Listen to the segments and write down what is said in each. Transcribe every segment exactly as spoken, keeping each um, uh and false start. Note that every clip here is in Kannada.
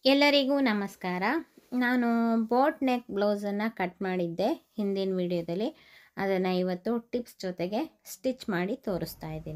ಎಲ್ಲರಿಗೂ ನಮಸ್ಕಾರ. ನಾನು ಬೋಟ್ ನೆಕ್ ಬ್ಲೌಸನ್ನು ಕಟ್ ಮಾಡಿದ್ದೆ ಹಿಂದಿನ ವಿಡಿಯೋದಲ್ಲಿ. ಅದನ್ನು ಇವತ್ತು ಟಿಪ್ಸ್ ಜೊತೆಗೆ ಸ್ಟಿಚ್ ಮಾಡಿ ತೋರಿಸ್ತಾ ಇದ್ದೀನಿ.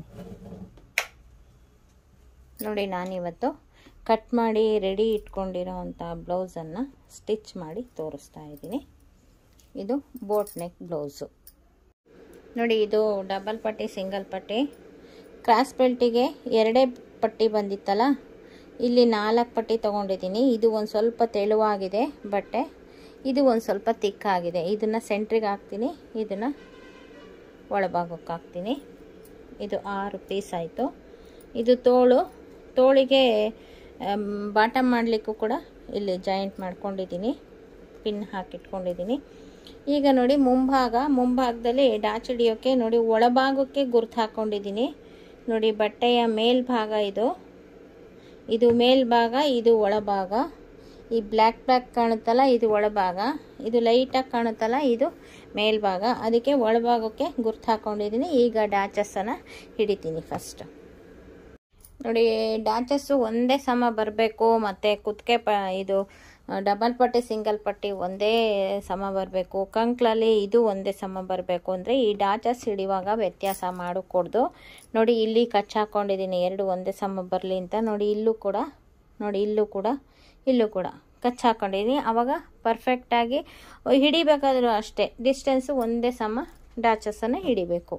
ನೋಡಿ, ನಾನಿವತ್ತು ಕಟ್ ಮಾಡಿ ರೆಡಿ ಇಟ್ಕೊಂಡಿರೋ ಅಂಥ ಬ್ಲೌಸನ್ನು ಸ್ಟಿಚ್ ಮಾಡಿ ತೋರಿಸ್ತಾ ಇದ್ದೀನಿ. ಇದು ಬೋಟ್ ನೆಕ್ ಬ್ಲೌಸು. ನೋಡಿ, ಇದು ಡಬಲ್ ಪಟ್ಟಿ ಸಿಂಗಲ್ ಪಟ್ಟಿ. ಕ್ರಾಸ್ ಬೆಲ್ಟಿಗೆ ಎರಡೇ ಪಟ್ಟಿ ಬಂದಿತ್ತಲ್ಲ, ಇಲ್ಲಿ ನಾಲ್ಕು ಪಟ್ಟಿ ತೊಗೊಂಡಿದ್ದೀನಿ. ಇದು ಒಂದು ಸ್ವಲ್ಪ ತೆಳುವಾಗಿದೆ ಬಟ್ಟೆ, ಇದು ಒಂದು ಸ್ವಲ್ಪ ತಿಕ್ಕಾಗಿದೆ. ಇದನ್ನು ಸೆಂಟ್ರಿಗೆ ಹಾಕ್ತೀನಿ, ಇದನ್ನು ಒಳಭಾಗಕ್ಕೆ ಹಾಕ್ತೀನಿ. ಇದು ಆರು ಪೀಸ್ ಆಯಿತು. ಇದು ತೋಳು, ತೋಳಿಗೆ ಬಾಟಮ್ ಮಾಡಲಿಕ್ಕೂ ಕೂಡ ಇಲ್ಲಿ ಜಾಯಿಂಟ್ ಮಾಡ್ಕೊಂಡಿದ್ದೀನಿ, ಪಿನ್ ಹಾಕಿಟ್ಕೊಂಡಿದ್ದೀನಿ. ಈಗ ನೋಡಿ, ಮುಂಭಾಗ ಮುಂಭಾಗದಲ್ಲಿ ಡಾಚ್ ಹಿಡಿಯೋಕ್ಕೆ ನೋಡಿ ಒಳಭಾಗಕ್ಕೆ ಗುರ್ತು ಹಾಕ್ಕೊಂಡಿದ್ದೀನಿ. ನೋಡಿ, ಬಟ್ಟೆಯ ಮೇಲ್ಭಾಗ ಇದು ಇದು ಮೇಲ್ಭಾಗ, ಇದು ಒಳಭಾಗ. ಈ ಬ್ಲ್ಯಾಕ್ ಬ್ಲ್ಯಾಕ್ ಕಾಣುತ್ತಲ್ಲ, ಇದು ಒಳಭಾಗ. ಇದು ಲೈಟಾಗಿ ಕಾಣುತ್ತಲ್ಲ, ಇದು ಮೇಲ್ಭಾಗ. ಅದಕ್ಕೆ ಒಳಭಾಗಕ್ಕೆ ಗುರ್ತು ಹಾಕ್ಕೊಂಡಿದ್ದೀನಿ. ಈಗ ಡಾಚಸ್ಸನ್ನು ಹಿಡಿತೀನಿ. ಫಸ್ಟ್ ನೋಡಿ, ಡಾಚಸ್ಸು ಒಂದೇ ಸಮ ಬರಬೇಕು, ಮತ್ತು ಕುತ್ತಿಗೆ ಪ ಇದು ಡಬಲ್ ಪಟ್ಟಿ ಸಿಂಗಲ್ ಪಟ್ಟಿ ಒಂದೇ ಸಮ ಬರಬೇಕು. ಕಂಕ್ಳಲ್ಲಿ ಇದು ಒಂದೇ ಸಮ ಬರಬೇಕು ಅಂದರೆ ಈ ಡಾಚಸ್ ಹಿಡಿಯುವಾಗ ವ್ಯತ್ಯಾಸ ಮಾಡಿಕೊಡ್ದು. ನೋಡಿ, ಇಲ್ಲಿ ಕಚ್ ಹಾಕ್ಕೊಂಡಿದ್ದೀನಿ, ಎರಡು ಒಂದೇ ಸಮ ಬರಲಿ ಅಂತ. ನೋಡಿ, ಇಲ್ಲೂ ಕೂಡ ನೋಡಿ ಇಲ್ಲೂ ಕೂಡ ಇಲ್ಲೂ ಕೂಡ ಕಚ್ ಹಾಕ್ಕೊಂಡಿದ್ದೀನಿ. ಆವಾಗ ಪರ್ಫೆಕ್ಟಾಗಿ ಹಿಡಿಬೇಕಾದ್ರೂ ಅಷ್ಟೇ, ಡಿಸ್ಟೆನ್ಸು ಒಂದೇ ಸಮ ಡಾಚಸ್ಸನ್ನು ಹಿಡಿಬೇಕು.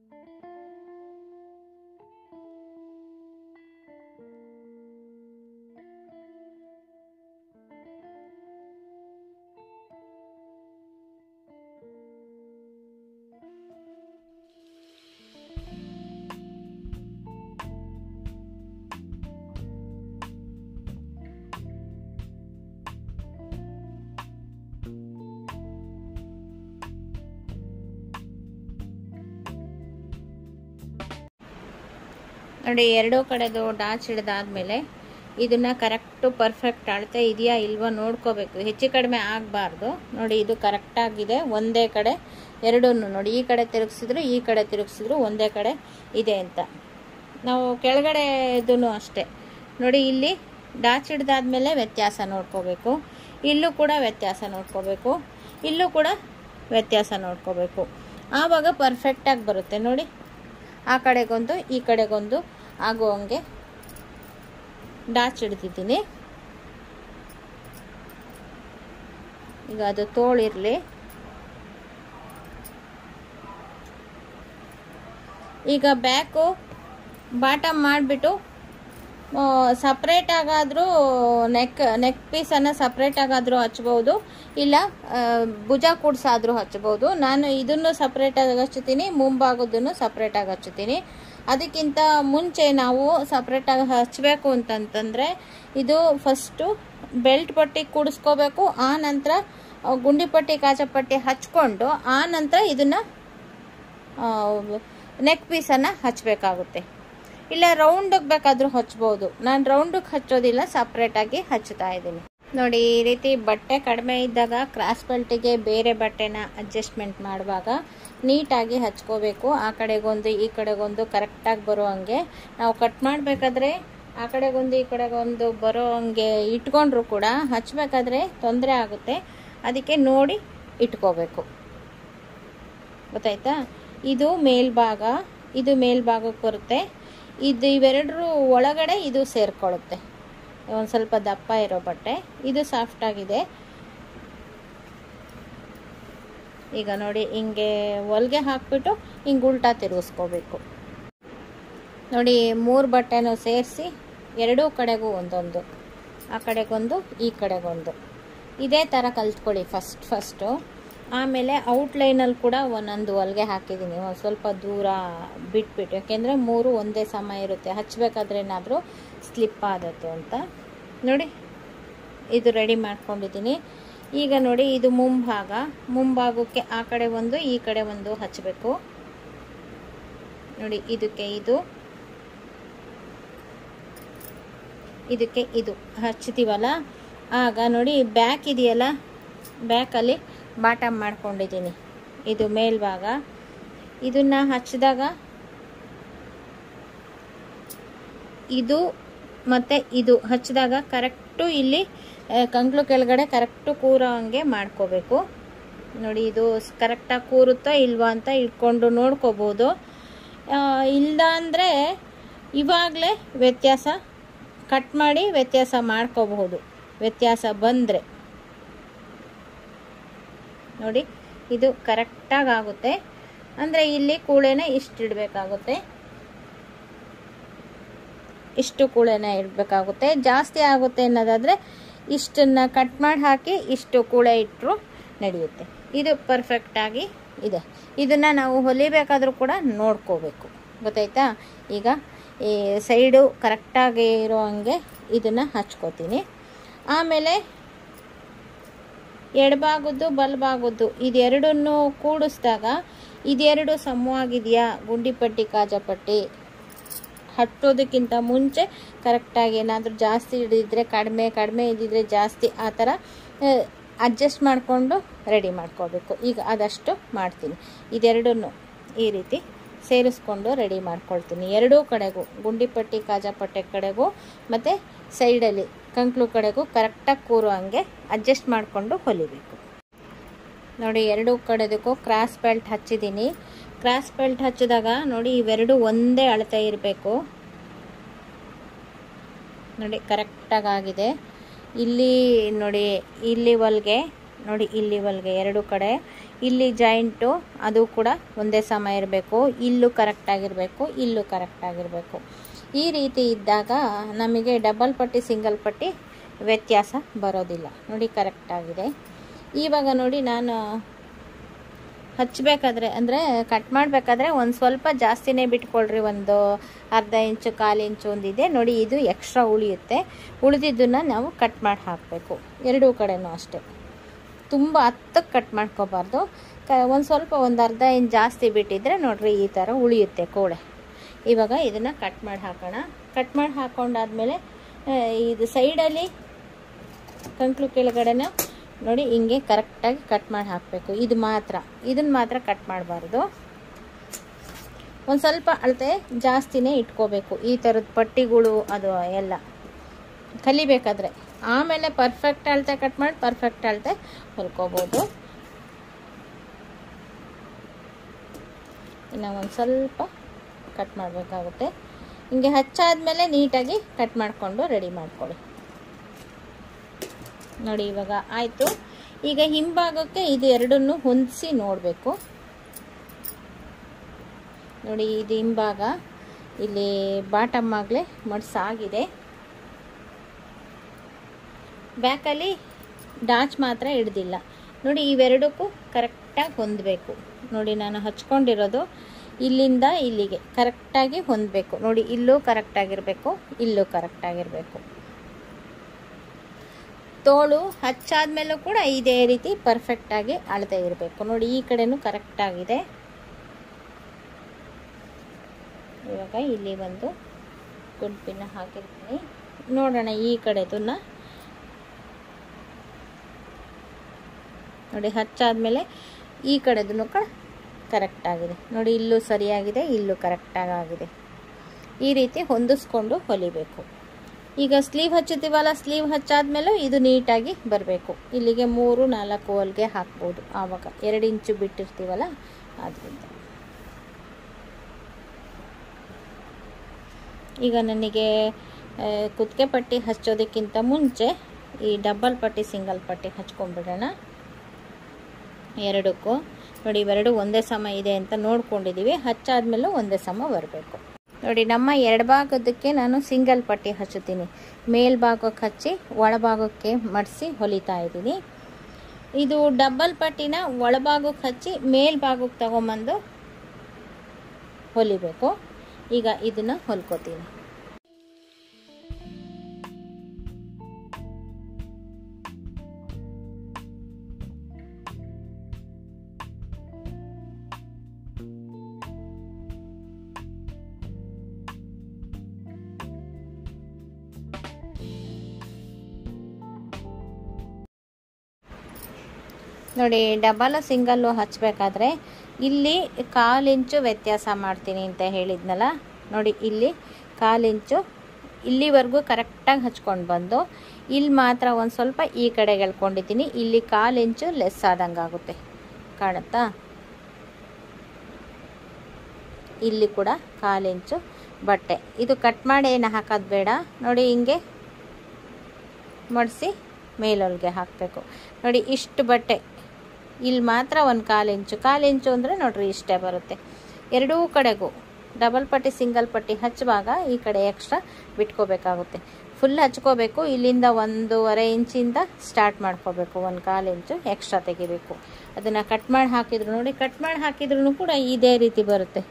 ನೋಡಿ, ಎರಡೂ ಕಡೆದು ಡಾಚ್ ಹಿಡಿದಾದ್ಮೇಲೆ ಇದನ್ನು ಕರೆಕ್ಟು ಪರ್ಫೆಕ್ಟ್ ಅಳತೆ ಇದೆಯಾ ಇಲ್ವಾ ನೋಡ್ಕೋಬೇಕು. ಹೆಚ್ಚು ಕಡಿಮೆ ಆಗಬಾರ್ದು. ನೋಡಿ, ಇದು ಕರೆಕ್ಟಾಗಿದೆ. ಒಂದೇ ಕಡೆ ಎರಡನ್ನೂ ನೋಡಿ, ಈ ಕಡೆ ತಿರುಗಿಸಿದ್ರು ಈ ಕಡೆ ತಿರುಗಿಸಿದ್ರು ಒಂದೇ ಕಡೆ ಇದೆ ಅಂತ. ನಾವು ಕೆಳಗಡೆ ಇದೂ ಅಷ್ಟೇ. ನೋಡಿ, ಇಲ್ಲಿ ಡಾಚ್ ಹಿಡ್ದಾದ್ಮೇಲೆ ವ್ಯತ್ಯಾಸ ನೋಡ್ಕೋಬೇಕು. ಇಲ್ಲೂ ಕೂಡ ವ್ಯತ್ಯಾಸ ನೋಡ್ಕೋಬೇಕು, ಇಲ್ಲೂ ಕೂಡ ವ್ಯತ್ಯಾಸ ನೋಡ್ಕೋಬೇಕು. ಆವಾಗ ಪರ್ಫೆಕ್ಟಾಗಿ ಬರುತ್ತೆ. ನೋಡಿ, ಆ ಕಡೆಗೊಂದು ಈ ಕಡೆಗೊಂದು ಆಗೋ ಹಂಗೆ ಡಾಚ್ ಹಿಡ್ದಿದ್ದೀನಿ. ಈಗ ಅದು ತೋಳಿರಲಿ. ಈಗ ಬ್ಯಾಕು ಬಾಟಮ್ ಮಾಡಿಬಿಟ್ಟು ಸಪ್ರೇಟಾಗಾದರೂ ನೆಕ್ ನೆಕ್ ಪೀಸನ್ನು ಸಪ್ರೇಟಾಗಾದರೂ ಹಚ್ಬೋದು, ಇಲ್ಲ ಭುಜ ಕೂಡ್ಸಾದರೂ ಹಚ್ಬೋದು. ನಾನು ಇದನ್ನು ಸಪ್ರೇಟಾಗಿ ಹಚ್ಚುತ್ತೀನಿ, ಮುಂಭಾಗದನ್ನು ಸಪ್ರೇಟಾಗಿ ಹಚ್ಚುತ್ತೀನಿ. ಅದಕ್ಕಿಂತ ಮುಂಚೆ ನಾವು ಸಪ್ರೇಟಾಗಿ ಹಚ್ಚಬೇಕು ಅಂತಂತಂದರೆ ಇದು ಫಸ್ಟು ಬೆಲ್ಟ್ ಪಟ್ಟಿ ಕೂಡಿಸ್ಕೋಬೇಕು. ಆ ನಂತರ ಗುಂಡಿ ಪಟ್ಟಿ ಕಾಚಪಟ್ಟಿ ಹಚ್ಕೊಂಡು ಆ ನಂತರ ಇದನ್ನು ನೆಕ್ ಪೀಸನ್ನು ಹಚ್ಚಬೇಕಾಗುತ್ತೆ. ಇಲ್ಲ ರೌಂಡಿಗೆ ಬೇಕಾದರೂ ಹಚ್ಬೋದು. ನಾನು ರೌಂಡಿಗೆ ಹಚ್ಚೋದಿಲ್ಲ, ಸಪ್ರೇಟಾಗಿ ಹಚ್ತಾ ಇದ್ದೀನಿ. ನೋಡಿ, ಈ ರೀತಿ ಬಟ್ಟೆ ಕಡಿಮೆ ಇದ್ದಾಗ ಕ್ರಾಸ್ ಬೆಲ್ಟಿಗೆ ಬೇರೆ ಬಟ್ಟೆನ ಅಡ್ಜಸ್ಟ್ಮೆಂಟ್ ಮಾಡುವಾಗ ನೀಟಾಗಿ ಹಚ್ಕೋಬೇಕು. ಆ ಕಡೆಗೊಂದು ಈ ಕಡೆಗೊಂದು ಕರೆಕ್ಟಾಗಿ ಬರೋ ಹಂಗೆ ನಾವು ಕಟ್ ಮಾಡಬೇಕಾದ್ರೆ ಆ ಕಡೆಗೊಂದು ಈ ಕಡೆಗೊಂದು ಬರೋ ಹಂಗೆ ಇಟ್ಕೊಂಡ್ರೂ ಕೂಡ ಹಚ್ಚಬೇಕಾದ್ರೆ ತೊಂದರೆ ಆಗುತ್ತೆ. ಅದಕ್ಕೆ ನೋಡಿ ಇಟ್ಕೋಬೇಕು. ಗೊತ್ತಾಯ್ತಾ? ಇದು ಮೇಲ್ಭಾಗ, ಇದು ಮೇಲ್ಭಾಗಕ್ಕೆ ಬರುತ್ತೆ. ಇದು ಇವೆರಡರ ಒಳಗಡೆ ಇದು ಸೇರ್ಕೊಳ್ಳುತ್ತೆ. ಒಂದು ಸ್ವಲ್ಪ ದಪ್ಪ ಇರೋ ಬಟ್ಟೆ, ಇದು ಸಾಫ್ಟಾಗಿದೆ. ಈಗ ನೋಡಿ, ಹಿಂಗೆ ಹೊಲಿಗೆ ಹಾಕ್ಬಿಟ್ಟು ಹಿಂಗೆ ಉಲ್ಟಾ ತಿರುಗಿಸ್ಕೋಬೇಕು. ನೋಡಿ, ಮೂರು ಬಟ್ಟೆನೂ ಸೇರಿಸಿ ಎರಡೂ ಕಡೆಗೂ ಒಂದೊಂದು, ಆ ಕಡೆಗೊಂದು ಈ ಕಡೆಗೊಂದು ಇದೇ ಥರ ಕಲ್ತ್ಕೊಳ್ಳಿ ಫಸ್ಟ್ ಫಸ್ಟು. ಆಮೇಲೆ ಔಟ್ಲೈನಲ್ಲಿ ಕೂಡ ಒಂದೊಂದು ಹೊಲಿಗೆ ಹಾಕಿದ್ದೀನಿ, ಒಂದು ಸ್ವಲ್ಪ ದೂರ ಬಿಟ್ಬಿಟ್ಟು, ಯಾಕೆಂದರೆ ಮೂರು ಒಂದೇ ಸಮ ಇರುತ್ತೆ. ಹಚ್ಚಬೇಕಾದ್ರೆ ಏನಾದರೂ ಸ್ಲಿಪ್ ಆದತ್ತು ಅಂತ. ನೋಡಿ, ಇದು ರೆಡಿ ಮಾಡ್ಕೊಂಡಿದ್ದೀನಿ. ಈಗ ನೋಡಿ, ಇದು ಮುಂಭಾಗ, ಮುಂಭಾಗಕ್ಕೆ ಆ ಕಡೆ ಒಂದು ಈ ಕಡೆ ಒಂದು ಹಚ್ಚಬೇಕು. ನೋಡಿ, ಇದಕ್ಕೆ ಇದು ಇದಕ್ಕೆ ಇದು ಹಚ್ತೀವಲ್ಲ, ಆಗ ನೋಡಿ ಬ್ಯಾಕ್ ಇದೆಯಲ್ಲ, ಬ್ಯಾಕಲ್ಲಿ ಬಾಟಮ್ ಮಾಡ್ಕೊಂಡಿದ್ದೀನಿ. ಇದು ಮೇಲ್ಭಾಗ. ಇದನ್ನು ಹಚ್ಚಿದಾಗ ಇದು ಮತ್ತು ಇದು ಹಚ್ಚಿದಾಗ ಕರೆಕ್ಟ್ ಕರೆಕ್ಟು ಇಲ್ಲಿ ಕಂಕ್ಳು ಕೆಳಗಡೆ ಕರೆಕ್ಟು ಕೂರೋ ಹಂಗೆ ಮಾಡ್ಕೋಬೇಕು. ನೋಡಿ ಇದು ಕರೆಕ್ಟಾಗಿ ಕೂರುತ್ತಾ ಇಲ್ವಾ ಅಂತ ಇಟ್ಕೊಂಡು ನೋಡ್ಕೋಬೋದು. ಇಲ್ಲ ಅಂದರೆ ಇವಾಗಲೇ ವ್ಯತ್ಯಾಸ ಕಟ್ ಮಾಡಿ ವ್ಯತ್ಯಾಸ ಮಾಡ್ಕೋಬಹುದು. ವ್ಯತ್ಯಾಸ ಬಂದರೆ ನೋಡಿ ಇದು ಕರೆಕ್ಟಾಗಿ ಆಗುತ್ತೆ. ಅಂದರೆ ಇಲ್ಲಿ ಕೂಳೆನ ಇಷ್ಟು ಇಡಬೇಕಾಗುತ್ತೆ, ಇಷ್ಟು ಕೂಳೆನ ಇಡಬೇಕಾಗುತ್ತೆ. ಜಾಸ್ತಿ ಆಗುತ್ತೆ ಅನ್ನೋದಾದರೆ ಇಷ್ಟನ್ನು ಕಟ್ ಮಾಡಿ ಹಾಕಿ ಇಷ್ಟು ಕೂಳೆ ಇಟ್ಟರು ನಡೆಯುತ್ತೆ. ಇದು ಪರ್ಫೆಕ್ಟಾಗಿ ಇದೆ. ಇದನ್ನು ನಾವು ಹೊಲಿಬೇಕಾದ್ರೂ ಕೂಡ ನೋಡ್ಕೋಬೇಕು, ಗೊತ್ತಾಯ್ತಾ. ಈಗ ಈ ಸೈಡು ಕರೆಕ್ಟಾಗಿ ಇರೋ ಹಂಗೆ ಇದನ್ನು ಹಚ್ಕೋತೀನಿ. ಆಮೇಲೆ ಎಡಭಾಗದ್ದು ಬಲಭಾಗದ್ದು ಇದೆರಡನ್ನು ಕೂಡಿಸಿದಾಗ ಇದೆರಡು ಸಮವಾಗಿದೆಯಾ, ಗುಂಡಿಪಟ್ಟಿ ಕಾಜಾಪಟ್ಟಿ ಹಟ್ಟೋದಕ್ಕಿಂತ ಮುಂಚೆ ಕರೆಕ್ಟಾಗಿ ಏನಾದರೂ ಜಾಸ್ತಿ ಹಿಡಿದಿದ್ರೆ ಕಡಿಮೆ, ಕಡಿಮೆ ಇದ್ದಿದ್ರೆ ಜಾಸ್ತಿ, ಆ ಥರ ಅಡ್ಜಸ್ಟ್ ಮಾಡಿಕೊಂಡು ರೆಡಿ ಮಾಡ್ಕೋಬೇಕು. ಈಗ ಅದಷ್ಟು ಮಾಡ್ತೀನಿ. ಇದೆರಡನ್ನು ಈ ರೀತಿ ಸೇರಿಸ್ಕೊಂಡು ರೆಡಿ ಮಾಡ್ಕೊಳ್ತೀನಿ. ಎರಡೂ ಕಡೆಗೂ ಗುಂಡಿಪಟ್ಟಿ ಕಾಜಾಪಟ್ಟೆ ಕಡೆಗೂ ಮತ್ತು ಸೈಡಲ್ಲಿ ಕಂಕ್ಳು ಕಡೆಗೂ ಕರೆಕ್ಟಾಗಿ ಕೂರೋ ಹಂಗೆ ಅಡ್ಜಸ್ಟ್ ಮಾಡಿಕೊಂಡು ಹೊಲಿಬೇಕು. ನೋಡಿ ಎರಡೂ ಕಡೆದಕ್ಕೂ ಕ್ರಾಸ್ ಬೆಲ್ಟ್ ಹಚ್ಚಿದ್ದೀನಿ. ಕ್ರಾಸ್ ಬೆಲ್ಟ್ ಹಚ್ಚಿದಾಗ ನೋಡಿ ಇವೆರಡು ಒಂದೇ ಅಳತೆ ಇರಬೇಕು. ನೋಡಿ ಕರೆಕ್ಟಾಗಿ ಆಗಿದೆ. ಇಲ್ಲಿ ನೋಡಿ ಇಲ್ಲಿ ಹೊಲ್ಗೆ ನೋಡಿ ಇಲ್ಲಿ ಹೊಲ್ಗೆ ಎರಡು ಕಡೆ ಇಲ್ಲಿ ಜಾಯಿಂಟು ಅದು ಕೂಡ ಒಂದೇ ಸಮ ಇರಬೇಕು. ಇಲ್ಲೂ ಕರೆಕ್ಟಾಗಿರಬೇಕು, ಇಲ್ಲೂ ಕರೆಕ್ಟಾಗಿರಬೇಕು. ಈ ರೀತಿ ಇದ್ದಾಗ ನಮಗೆ ಡಬಲ್ ಪಟ್ಟಿ ಸಿಂಗಲ್ ಪಟ್ಟಿ ವ್ಯತ್ಯಾಸ ಬರೋದಿಲ್ಲ. ನೋಡಿ ಕರೆಕ್ಟಾಗಿದೆ. ಇವಾಗ ನೋಡಿ ನಾನು ಹಚ್ಚಬೇಕಾದ್ರೆ ಅಂದರೆ ಕಟ್ ಮಾಡಬೇಕಾದ್ರೆ ಒಂದು ಸ್ವಲ್ಪ ಜಾಸ್ತಿನೇ ಬಿಟ್ಕೊಳ್ರಿ. ಒಂದು ಅರ್ಧ ಇಂಚು ಕಾಲು ಇಂಚು ಒಂದಿದೆ ನೋಡಿ, ಇದು ಎಕ್ಸ್ಟ್ರಾ ಉಳಿಯುತ್ತೆ. ಉಳಿದಿದ್ದನ್ನು ನಾವು ಕಟ್ ಮಾಡಿ ಹಾಕಬೇಕು. ಎರಡೂ ಕಡೆನೂ ಅಷ್ಟೇ, ತುಂಬ ಹತ್ತಕ್ಕೆ ಕಟ್ ಮಾಡ್ಕೋಬಾರ್ದು. ಕ ಒಂದು ಸ್ವಲ್ಪ ಒಂದು ಅರ್ಧ ಇಂಚು ಜಾಸ್ತಿ ಬಿಟ್ಟಿದ್ರೆ ನೋಡಿರಿ ಈ ಥರ ಉಳಿಯುತ್ತೆ ಕೋಳೆ. ಇವಾಗ ಇದನ್ನು ಕಟ್ ಮಾಡಿ ಹಾಕೋಣ. ಕಟ್ ಮಾಡಿ ಹಾಕೊಂಡಾದ್ಮೇಲೆ ಇದು ಸೈಡಲ್ಲಿ ಕಂಕ್ಳು ಕೆಳಗಡೆನ ನೋಡಿ ಹಿಂಗೆ ಕರೆಕ್ಟಾಗಿ ಕಟ್ ಮಾಡಿ ಹಾಕಬೇಕು. ಇದು ಮಾತ್ರ, ಇದನ್ನು ಮಾತ್ರ ಕಟ್ ಮಾಡಬಾರ್ದು. ಒಂದು ಸ್ವಲ್ಪ ಅಳತೆ ಜಾಸ್ತಿನೇ ಇಟ್ಕೋಬೇಕು. ಈ ಥರದ ಪಟ್ಟಿಗಳು ಅದು ಎಲ್ಲ ಕಲಿಬೇಕಾದ್ರೆ ಆಮೇಲೆ ಪರ್ಫೆಕ್ಟ್ ಅಳತೆ ಕಟ್ ಮಾಡಿ ಪರ್ಫೆಕ್ಟ್ ಅಳತೆ ಹೊಲ್ಕೋಬೋದು. ಇನ್ನು ಒಂದು ಸ್ವಲ್ಪ ಕಟ್ ಮಾಡಬೇಕಾಗುತ್ತೆ. ಹಿಂಗೆ ಹಚ್ಚಾದ್ಮೇಲೆ ನೀಟಾಗಿ ಕಟ್ ಮಾಡಿಕೊಂಡು ರೆಡಿ ಮಾಡ್ಕೊಳ್ಳಿ. ನೋಡಿ ಇವಾಗ ಆಯಿತು. ಈಗ ಹಿಂಭಾಗಕ್ಕೆ ಇದು ಎರಡನ್ನು ಹೊಂದಿಸಿ ನೋಡಬೇಕು. ನೋಡಿ ಇದು ಹಿಂಭಾಗ ಇಲ್ಲಿ ಬಾಟಮ್ ಆಗಲೇ ಮಡ್ಸಾಗಿದೆ. ಬ್ಯಾಕಲ್ಲಿ ಡಾಚ್ ಮಾತ್ರ ಹಿಡ್ದಿಲ್ಲ. ನೋಡಿ ಇವೆರಡಕ್ಕೂ ಕರೆಕ್ಟಾಗಿ ಹೊಂದಬೇಕು. ನೋಡಿ ನಾನು ಹಚ್ಕೊಂಡಿರೋದು ಇಲ್ಲಿಂದ ಇಲ್ಲಿಗೆ ಕರೆಕ್ಟಾಗಿ ಹೊಂದಬೇಕು. ನೋಡಿ ಇಲ್ಲೂ ಕರೆಕ್ಟಾಗಿರಬೇಕು, ಇಲ್ಲೂ ಕರೆಕ್ಟಾಗಿರಬೇಕು. ತೋಳು ಹಚ್ಚಾದ್ಮೇಲೂ ಕೂಡ ಇದೇ ರೀತಿ ಪರ್ಫೆಕ್ಟಾಗಿ ಅಳತೆ ಇರಬೇಕು. ನೋಡಿ ಈ ಕಡೆನೂ ಕರೆಕ್ಟಾಗಿದೆ. ಇವಾಗ ಇಲ್ಲಿ ಒಂದು ಗುಂಪಿನ ಹಾಕಿರ್ತೀನಿ. ನೋಡೋಣ ಈ ಕಡೆದನ್ನ ನೋಡಿ ಹಚ್ಚಾದ್ಮೇಲೆ ಈ ಕಡೆದೂ ಕೂಡ ಕರೆಕ್ಟಾಗಿದೆ. ನೋಡಿ ಇಲ್ಲೂ ಸರಿಯಾಗಿದೆ, ಇಲ್ಲೂ ಕರೆಕ್ಟಾಗಿ ಆಗಿದೆ. ಈ ರೀತಿ ಹೊಂದಿಸ್ಕೊಂಡು ಹೊಲಿಬೇಕು. ಈಗ ಸ್ಲೀವ್ ಹಚ್ಚುತ್ತೀವಲ್ಲ, ಸ್ಲೀವ್ ಹಚ್ಚಾದ್ಮೇಲೂ ಇದು ನೀಟಾಗಿ ಬರಬೇಕು. ಇಲ್ಲಿಗೆ ಮೂರು ನಾಲ್ಕು ಹೊಲಿಗೆ ಹಾಕ್ಬೋದು. ಆವಾಗ ಎರಡು ಇಂಚು ಬಿಟ್ಟಿರ್ತೀವಲ್ಲ ಅದರಿಂದ. ಈಗ ನನಗೆ ಕುತ್ತಿಗೆ ಪಟ್ಟಿ ಹಚ್ಚೋದಕ್ಕಿಂತ ಮುಂಚೆ ಈ ಡಬಲ್ ಪಟ್ಟಿ ಸಿಂಗಲ್ ಪಟ್ಟಿ ಹಚ್ಕೊಂಡ್ಬಿಡೋಣ ಎರಡಕ್ಕೂ. ನೋಡಿ ಇವೆರಡು ಒಂದೇ ಸಮ ಇದೆ ಅಂತ ನೋಡ್ಕೊಂಡಿದ್ದೀವಿ. ಹಚ್ಚಾದ್ಮೇಲೂ ಒಂದೇ ಸಮ ಬರಬೇಕು. ನೋಡಿ ನಮ್ಮ ಎಡಭಾಗದಕ್ಕೆ ನಾನು ಸಿಂಗಲ್ ಪಟ್ಟಿ ಹಚ್ಚುತ್ತೀನಿ. ಮೇಲ್ಭಾಗಕ್ಕೆ ಹಚ್ಚಿ ಒಳಭಾಗಕ್ಕೆ ಮಡಿಸಿ ಹೊಲಿತಾ ಇದ್ದೀನಿ. ಇದು ಡಬಲ್ ಪಟ್ಟಿನ ಒಳಭಾಗಕ್ಕೆ ಹಚ್ಚಿ ಮೇಲ್ಭಾಗಕ್ಕೆ ತಗೊಂಬಂದು ಹೊಲಿಬೇಕು. ಈಗ ಇದನ್ನು ಹೊಲ್ಕೋತೀನಿ. ನೋಡಿ ಡಬಲ್ ಸಿಂಗಲ್ಲು ಹಚ್ಚಬೇಕಾದ್ರೆ ಇಲ್ಲಿ ಕಾಲು ಇಂಚು ವ್ಯತ್ಯಾಸ ಮಾಡ್ತೀನಿ ಅಂತ ಹೇಳಿದ್ನಲ್ಲ. ನೋಡಿ ಇಲ್ಲಿ ಕಾಲು ಇಂಚು ಇಲ್ಲಿವರೆಗೂ ಕರೆಕ್ಟಾಗಿ ಹಚ್ಕೊಂಡು ಬಂದು ಇಲ್ಲಿ ಮಾತ್ರ ಒಂದು ಸ್ವಲ್ಪ ಈ ಕಡೆಗೆ ಎಳ್ಕೊಂಡಿದ್ದೀನಿ. ಇಲ್ಲಿ ಕಾಲು ಇಂಚು ಲೆಸ್ ಆದಂಗೆ ಆಗುತ್ತೆ, ಕಾಣುತ್ತಾ? ಇಲ್ಲಿ ಕೂಡ ಕಾಲು ಇಂಚು ಬಟ್ಟೆ. ಇದು ಕಟ್ ಮಾಡಿ ಏನು ಹಾಕೋದು ಬೇಡ ನೋಡಿ, ಹಿಂಗೆ ಮಡಿಸಿ ಮೇಲೊಲ್ಗೆ ಹಾಕಬೇಕು ನೋಡಿ. ಇಷ್ಟು ಬಟ್ಟೆ ಇಲ್ಲಿ ಮಾತ್ರ ಒಂದು ಕಾಲು ಇಂಚು ಕಾಲು ಇಂಚು ಅಂದರೆ ನೋಡಿರಿ ಇಷ್ಟೇ ಬರುತ್ತೆ. ಎರಡೂ ಕಡೆಗೂ ಡಬಲ್ ಪಟ್ಟಿ ಸಿಂಗಲ್ ಪಟ್ಟಿ ಹಚ್ಚುವಾಗ ಈ ಕಡೆ ಎಕ್ಸ್ಟ್ರಾ ಬಿಟ್ಕೋಬೇಕಾಗುತ್ತೆ. ಫುಲ್ ಹಚ್ಕೋಬೇಕು. ಇಲ್ಲಿಂದ ಒಂದೂವರೆ ಇಂಚಿಂದ ಸ್ಟಾರ್ಟ್ ಮಾಡ್ಕೋಬೇಕು, ಒಂದು ಕಾಲು ಇಂಚು ಎಕ್ಸ್ಟ್ರಾ ತೆಗಿಬೇಕು. ಅದನ್ನು ಕಟ್ ಮಾಡಿ ಹಾಕಿದ್ರು ನೋಡಿ, ಕಟ್ ಮಾಡಿ ಹಾಕಿದ್ರೂ ಕೂಡ ಇದೇ ರೀತಿ ಬರುತ್ತೆ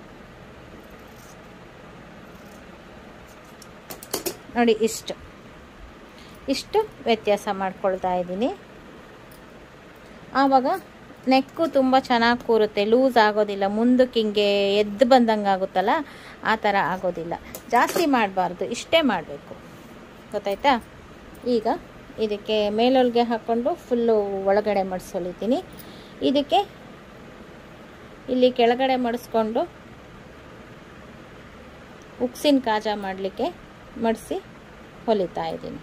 ನೋಡಿ. ಇಷ್ಟು ಇಷ್ಟು ವ್ಯತ್ಯಾಸ ಮಾಡ್ಕೊಳ್ತಾ ಇದ್ದೀನಿ. ಆವಾಗ ನೆಕ್ಕು ತುಂಬ ಚೆನ್ನಾಗಿ ಕೂರುತ್ತೆ, ಲೂಸ್ ಆಗೋದಿಲ್ಲ. ಮುಂದಕ್ಕೆ ಹಿಂಗೆ ಎದ್ದು ಬಂದಂಗೆ ಆಗುತ್ತಲ್ಲ, ಆ ಥರ ಆಗೋದಿಲ್ಲ. ಜಾಸ್ತಿ ಮಾಡಬಾರ್ದು, ಇಷ್ಟೇ ಮಾಡಬೇಕು, ಗೊತ್ತಾಯ್ತಾ? ಈಗ ಇದಕ್ಕೆ ಮೇಲೊಲ್ಗೆ ಹಾಕ್ಕೊಂಡು ಫುಲ್ಲು ಒಳಗಡೆ ಮಡಿಸೊಲಿತೀನಿ. ಇದಕ್ಕೆ ಇಲ್ಲಿ ಕೆಳಗಡೆ ಮಡಿಸ್ಕೊಂಡು ಉಕ್ಸಿನ ಕಾಜ ಮಾಡಲಿಕ್ಕೆ ಮಡಿಸಿ ಹೊಲಿತಾ ಇದ್ದೀನಿ.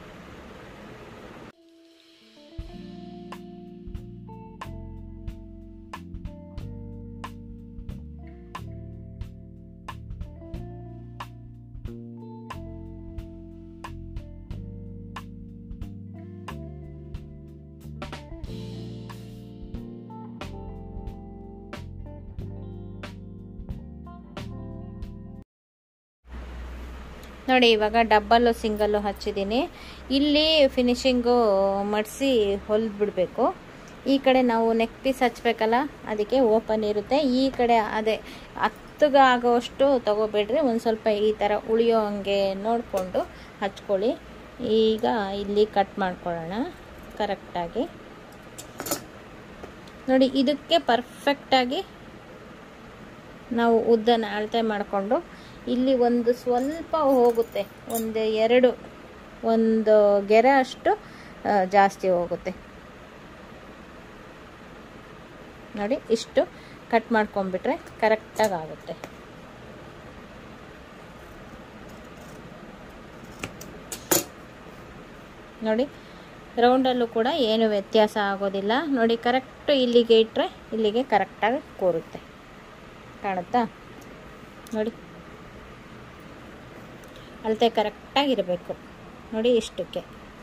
ನೋಡಿ ಇವಾಗ ಡಬ್ಬಲ್ಲು ಸಿಂಗಲ್ಲು ಹಚ್ಚಿದ್ದೀನಿ. ಇಲ್ಲಿ ಫಿನಿಶಿಂಗು ಮಡಿಸಿ ಹೊಲಿದು ಬಿಡಬೇಕು. ಈ ಕಡೆ ನಾವು ನೆಕ್ ಪೀಸ್ ಹಚ್ಚಬೇಕಲ್ಲ, ಅದಕ್ಕೆ ಓಪನ್ ಇರುತ್ತೆ. ಈ ಕಡೆ ಅದೇ ಹತ್ತಗೆ ಆಗೋಷ್ಟು ತಗೋಬೇಡ್ರಿ, ಒಂದು ಸ್ವಲ್ಪ ಈ ಥರ ಉಳಿಯೋ ಹಂಗೆ ನೋಡಿಕೊಂಡು ಹಚ್ಕೊಳ್ಳಿ. ಈಗ ಇಲ್ಲಿ ಕಟ್ ಮಾಡ್ಕೊಳ್ಳೋಣ ಕರೆಕ್ಟಾಗಿ ನೋಡಿ. ಇದಕ್ಕೆ ಪರ್ಫೆಕ್ಟಾಗಿ ನಾವು ಉದ್ದನ ಅಳತೆ ಮಾಡಿಕೊಂಡು ಇಲ್ಲಿ ಒಂದು ಸ್ವಲ್ಪ ಹೋಗುತ್ತೆ, ಒಂದು ಎರಡು ಒಂದು ಗೆರೆ ಅಷ್ಟು ಜಾಸ್ತಿ ಹೋಗುತ್ತೆ ನೋಡಿ. ಇಷ್ಟು ಕಟ್ ಮಾಡ್ಕೊಂಡ್ಬಿಟ್ರೆ ಕರೆಕ್ಟಾಗಿ ಆಗುತ್ತೆ. ನೋಡಿ ರೌಂಡಲ್ಲೂ ಕೂಡ ಏನು ವ್ಯತ್ಯಾಸ ಆಗೋದಿಲ್ಲ ನೋಡಿ. ಕರೆಕ್ಟು ಇಲ್ಲಿಗೆ ಇಟ್ಟರೆ ಇಲ್ಲಿಗೆ ಕರೆಕ್ಟಾಗಿ ಕೂರುತ್ತೆ, ಕಾಣುತ್ತಾ? ನೋಡಿ ಅಳತೆ ಕರೆಕ್ಟಾಗಿರಬೇಕು ನೋಡಿ. ಇಷ್ಟಕ್ಕೆ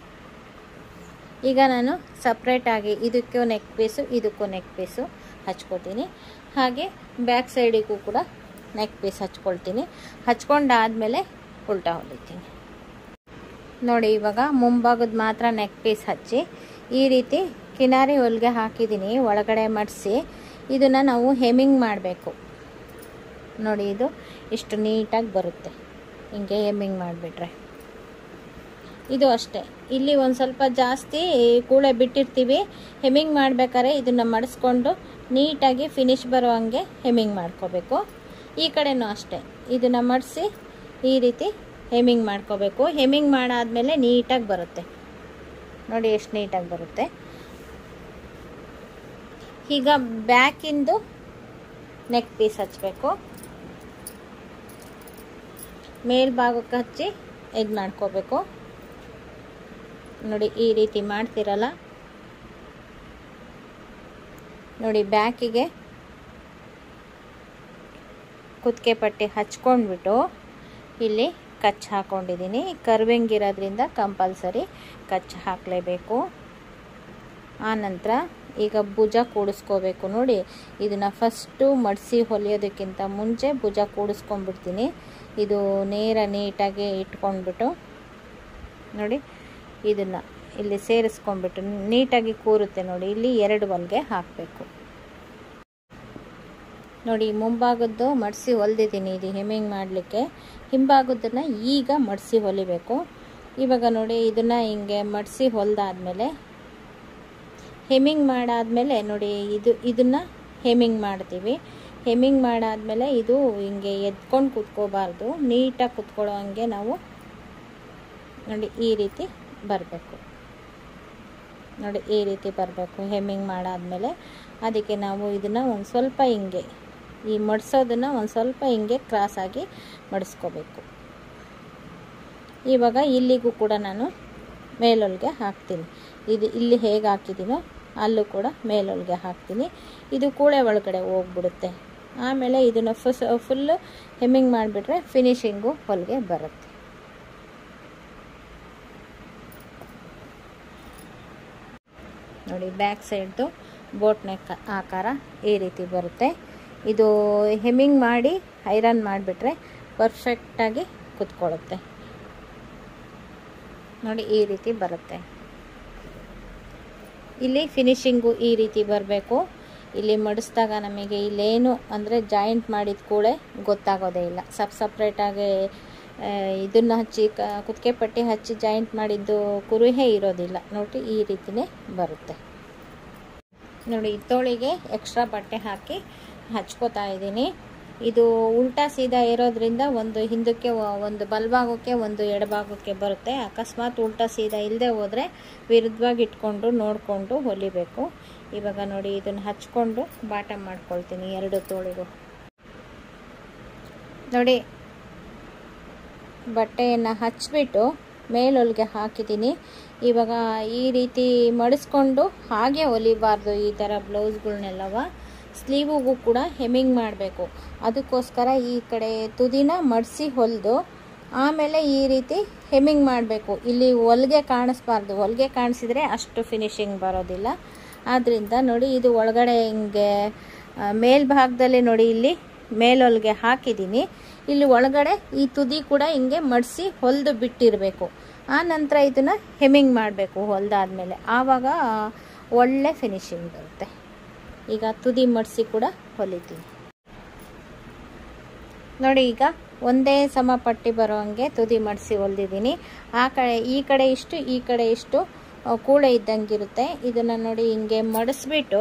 ಈಗ ನಾನು ಸಪ್ರೇಟಾಗಿ ಇದಕ್ಕೂ ನೆಕ್ ಪೀಸು ಇದಕ್ಕೂ ನೆಕ್ ಪೀಸು ಹಚ್ಕೊತೀನಿ. ಹಾಗೆ ಬ್ಯಾಕ್ ಸೈಡಿಗೂ ಕೂಡ ನೆಕ್ ಪೀಸ್ ಹಚ್ಕೊಳ್ತೀನಿ. ಹಚ್ಕೊಂಡಾದಮೇಲೆ ಉಲ್ಟಾ ಹೊಲಿತೀನಿ ನೋಡಿ. ಇವಾಗ ಮುಂಭಾಗದ ಮಾತ್ರ ನೆಕ್ ಪೀಸ್ ಹಚ್ಚಿ ಈ ರೀತಿ ಕಿನಾರಿ ಹೊಲಿಗೆ ಹಾಕಿದ್ದೀನಿ, ಒಳಗಡೆ ಮಡಿಸಿ ಇದನ್ನು ನಾವು ಹೆಮ್ಮಿಂಗ್ ಮಾಡಬೇಕು ನೋಡಿ. ಇದು ಇಷ್ಟು ನೀಟಾಗಿ ಬರುತ್ತೆ ಹಿಂಗೆ ಹೆಮ್ಮಿಂಗ್ ಮಾಡಿಬಿಟ್ರೆ. ಇದು ಅಷ್ಟೇ, ಇಲ್ಲಿ ಒಂದು ಸ್ವಲ್ಪ ಜಾಸ್ತಿ ಕೂಳೆ ಬಿಟ್ಟಿರ್ತೀವಿ. ಹೆಮ್ಮಿಂಗ್ ಮಾಡಬೇಕಾದ್ರೆ ಇದನ್ನು ಮಡಿಸ್ಕೊಂಡು ನೀಟಾಗಿ ಫಿನಿಶ್ ಬರೋ ಹಂಗೆ ಹೆಮ್ಮಿಂಗ್ ಮಾಡ್ಕೋಬೇಕು. ಈ ಕಡೆನೂ ಅಷ್ಟೇ, ಇದನ್ನು ಮಡಿಸಿ ಈ ರೀತಿ ಹೆಮ್ಮಿಂಗ್ ಮಾಡ್ಕೋಬೇಕು. ಹೆಮ್ಮಿಂಗ್ ಮಾಡಾದಮೇಲೆ ನೀಟಾಗಿ ಬರುತ್ತೆ ನೋಡಿ, ಎಷ್ಟು ನೀಟಾಗಿ ಬರುತ್ತೆ. ಈಗ ಬ್ಯಾಕಿಂದು ನೆಕ್ ಪೀಸ್ ಹಚ್ಚಬೇಕು. ಮೇಲ್ಭಾಗಕ್ಕೆ ಹಚ್ಚಿ ಇದು ಮಾಡ್ಕೋಬೇಕು ನೋಡಿ. ಈ ರೀತಿ ಮಾಡ್ತಿರಲ್ಲ ನೋಡಿ. ಬ್ಯಾಕಿಗೆ ಕುತ್ತಿಗೆ ಪಟ್ಟಿ ಹಚ್ಕೊಂಡ್ಬಿಟ್ಟು ಇಲ್ಲಿ ಕಚ್ ಹಾಕೊಂಡಿದ್ದೀನಿ. ಕರ್ವಿಂಗ್ ಇರೋದ್ರಿಂದ ಕಂಪಲ್ಸರಿ ಕಚ್ ಹಾಕಲೇಬೇಕು. ಆನಂತರ ಈಗ ಭುಜ ಕೂಡಿಸ್ಕೋಬೇಕು ನೋಡಿ. ಇದನ್ನು ಫಸ್ಟು ಮಡಿಸಿ ಹೊಲಿಯೋದಕ್ಕಿಂತ ಮುಂಚೆ ಭುಜ ಕೂಡಿಸ್ಕೊಂಡ್ಬಿಡ್ತೀನಿ. ಇದು ನೇರ ನೀಟಾಗಿ ಇಟ್ಕೊಂಡ್ಬಿಟ್ಟು ನೋಡಿ, ಇದನ್ನು ಇಲ್ಲಿ ಸೇರಿಸ್ಕೊಂಡ್ಬಿಟ್ಟು ನೀಟಾಗಿ ಕೂರುತ್ತೆ ನೋಡಿ. ಇಲ್ಲಿ ಎರಡು ಹೊಲಿಗೆ ಹಾಕಬೇಕು ನೋಡಿ. ಮುಂಭಾಗದ್ದು ಮಡಿಸಿ ಹೊಲಿದಿದ್ದೀನಿ ಇದು ಹೆಮ್ಮಿಂಗ್ ಮಾಡಲಿಕ್ಕೆ. ಹಿಂಭಾಗದನ್ನು ಈಗ ಮಡಿಸಿ ಹೊಲಿಬೇಕು. ಇವಾಗ ನೋಡಿ ಇದನ್ನು ಹಿಂಗೆ ಮಡಿಸಿ ಹೊಲಿದಾದ್ಮೇಲೆ ಹೆಮ್ಮಿಂಗ್ ಮಾಡಾದಮೇಲೆ ನೋಡಿ, ಇದು ಇದನ್ನು ಹೆಮ್ಮಿಂಗ್ ಮಾಡ್ತೀವಿ. ಹೆಮ್ಮಿಂಗ್ ಮಾಡಾದಮೇಲೆ ಇದು ಹಿಂಗೆ ಎದ್ಕೊಂಡು ಕೂತ್ಕೋಬಾರ್ದು, ನೀಟಾಗಿ ಕೂತ್ಕೊಳ್ಳೋ ಹಂಗೆ ನಾವು ನೋಡಿ ಈ ರೀತಿ ಬರಬೇಕು ನೋಡಿ. ಈ ರೀತಿ ಬರಬೇಕು ಹೆಮ್ಮಿಂಗ್ ಮಾಡಾದಮೇಲೆ. ಅದಕ್ಕೆ ನಾವು ಇದನ್ನು ಒಂದು ಸ್ವಲ್ಪ ಹಿಂಗೆ ಈ ಮಡಿಸೋದನ್ನು ಒಂದು ಸ್ವಲ್ಪ ಹಿಂಗೆ ಕ್ರಾಸಾಗಿ ಮಡಿಸ್ಕೋಬೇಕು. ಇವಾಗ ಇಲ್ಲಿಗೂ ಕೂಡ ನಾನು ಮೇಲೊಲ್ಗೆ ಹಾಕ್ತೀನಿ. ಇದು ಇಲ್ಲಿ ಹೇಗೆ ಹಾಕಿದ್ದೀನೋ ಅಲ್ಲೂ ಕೂಡ ಮೇಲೊಲ್ಗೆ ಹಾಕ್ತೀನಿ. ಇದು ಕೂಳೆ ಒಳಗಡೆ ಹೋಗ್ಬಿಡುತ್ತೆ. ಆಮೇಲೆ ಇದನ್ನು ಫುಸ್ ಫುಲ್ಲು ಹೆಮ್ಮಿಂಗ್ ಮಾಡಿಬಿಟ್ರೆ ಫಿನಿಶಿಂಗು ಹೊಲಿಗೆ ಬರುತ್ತೆ. ನೋಡಿ ಬ್ಯಾಕ್ ಸೈಡ್ದು ಬೋಟ್ ನೆಕ್ ಆಕಾರ ಈ ರೀತಿ ಬರುತ್ತೆ. ಇದು ಹೆಮ್ಮಿಂಗ್ ಮಾಡಿ ಐರನ್ ಮಾಡಿಬಿಟ್ರೆ ಪರ್ಫೆಕ್ಟಾಗಿ ಕುತ್ಕೊಳ್ಳುತ್ತೆ. ನೋಡಿ ಈ ರೀತಿ ಬರುತ್ತೆ. ಇಲ್ಲಿ ಫಿನಿಶಿಂಗು ಈ ರೀತಿ ಬರಬೇಕು. ಇಲ್ಲಿ ಮಡಿಸಿದಾಗ ನಮಗೆ ಇಲ್ಲೇನು ಅಂದರೆ ಜಾಯಿಂಟ್ ಮಾಡಿದ ಕೂಳೆ ಗೊತ್ತಾಗೋದೇ ಇಲ್ಲ. ಸಪ್ ಸಪ್ರೇಟಾಗಿ ಇದನ್ನು ಹಚ್ಚಿ ಕ ಕುತ್ತಿಗೆ ಪಟ್ಟಿ ಹಚ್ಚಿ ಜಾಯಿಂಟ್ ಮಾಡಿದ್ದು ಕುರುಹೇ ಇರೋದಿಲ್ಲ. ನೋಡಿ ಈ ರೀತಿಯೇ ಬರುತ್ತೆ. ನೋಡಿ ತೋಳಿಗೆ ಎಕ್ಸ್ಟ್ರಾ ಬಟ್ಟೆ ಹಾಕಿ ಹಚ್ಕೋತಾ ಇದ್ದೀನಿ. ಇದು ಉಲ್ಟಾ ಸೀದಾ ಇರೋದ್ರಿಂದ ಒಂದು ಹಿಂದಕ್ಕೆ ಒಂದು ಬಲಭಾಗಕ್ಕೆ ಒಂದು ಎಡಭಾಗಕ್ಕೆ ಬರುತ್ತೆ. ಅಕಸ್ಮಾತ್ ಉಲ್ಟಾ ಸೀದಾ ಇಲ್ಲದೆ ಹೋದರೆ ವಿರುದ್ಧವಾಗಿ ಇಟ್ಕೊಂಡು ನೋಡಿಕೊಂಡು ಹೊಲಿಬೇಕು. ಇವಾಗ ನೋಡಿ ಇದನ್ನು ಹಚ್ಕೊಂಡು ಬಾಟಮ್ ಮಾಡ್ಕೊಳ್ತೀನಿ ಎರಡು ತೋಳಿಗೂ. ನೋಡಿ ಬಟ್ಟೆಯನ್ನು ಹಚ್ಚಿಬಿಟ್ಟು ಮೇಲೊಲ್ಗೆ ಹಾಕಿದ್ದೀನಿ. ಇವಾಗ ಈ ರೀತಿ ಮಡಿಸ್ಕೊಂಡು ಹಾಗೆ ಹೊಲಿಬಾರ್ದು. ಈ ಥರ ಬ್ಲೌಸ್ಗಳ್ನೆಲ್ಲವ ಸ್ಲೀವಿಗೂ ಕೂಡ ಹೆಮ್ಮಿಂಗ್ ಮಾಡಬೇಕು. ಅದಕ್ಕೋಸ್ಕರ ಈ ಕಡೆ ತುದಿನ ಮಡಿಸಿ ಹೊಲಿದು ಆಮೇಲೆ ಈ ರೀತಿ ಹೆಮ್ಮಿಂಗ್ ಮಾಡಬೇಕು. ಇಲ್ಲಿ ಹೊಲಿಗೆ ಕಾಣಿಸ್ಬಾರ್ದು. ಹೊಲಿಗೆ ಕಾಣಿಸಿದರೆ ಅಷ್ಟು ಫಿನಿಶಿಂಗ್ ಬರೋದಿಲ್ಲ. ಆದ್ದರಿಂದ ನೋಡಿ ಇದು ಒಳಗಡೆ ಹಿಂಗೆ ಮೇಲ್ಭಾಗದಲ್ಲಿ ನೋಡಿ ಇಲ್ಲಿ ಮೇಲೊಲ್ಗೆ ಹಾಕಿದ್ದೀನಿ. ಇಲ್ಲಿ ಒಳಗಡೆ ಈ ತುದಿ ಕೂಡ ಹಿಂಗೆ ಮಡಿಸಿ ಹೊಲಿದು ಬಿಟ್ಟಿರಬೇಕು. ಆ ನಂತರ ಇದನ್ನು ಹೆಮ್ಮಿಂಗ್ ಮಾಡಬೇಕು ಹೊಲಿದಾದ್ಮೇಲೆ. ಆವಾಗ ಒಳ್ಳೆ ಫಿನಿಶಿಂಗ್ ಬರುತ್ತೆ. ಈಗ ತುದಿ ಮಡಿಸಿ ಕೂಡ ಹೊಲಿತೀನಿ. ನೋಡಿ ಈಗ ಒಂದೇ ಸಮ ಪಟ್ಟಿ ಬರೋ ಹಂಗೆ ತುದಿ ಮಡಿಸಿ ಹೊಲಿದಿದ್ದೀನಿ. ಆ ಕಡೆ ಈ ಕಡೆ ಇಷ್ಟು ಈ ಕಡೆ ಇಷ್ಟು ಕೂಳೆ ಇದ್ದಂಗಿರುತ್ತೆ. ಇದನ್ನು ನೋಡಿ ಹಿಂಗೆ ಮಡಿಸ್ಬಿಟ್ಟು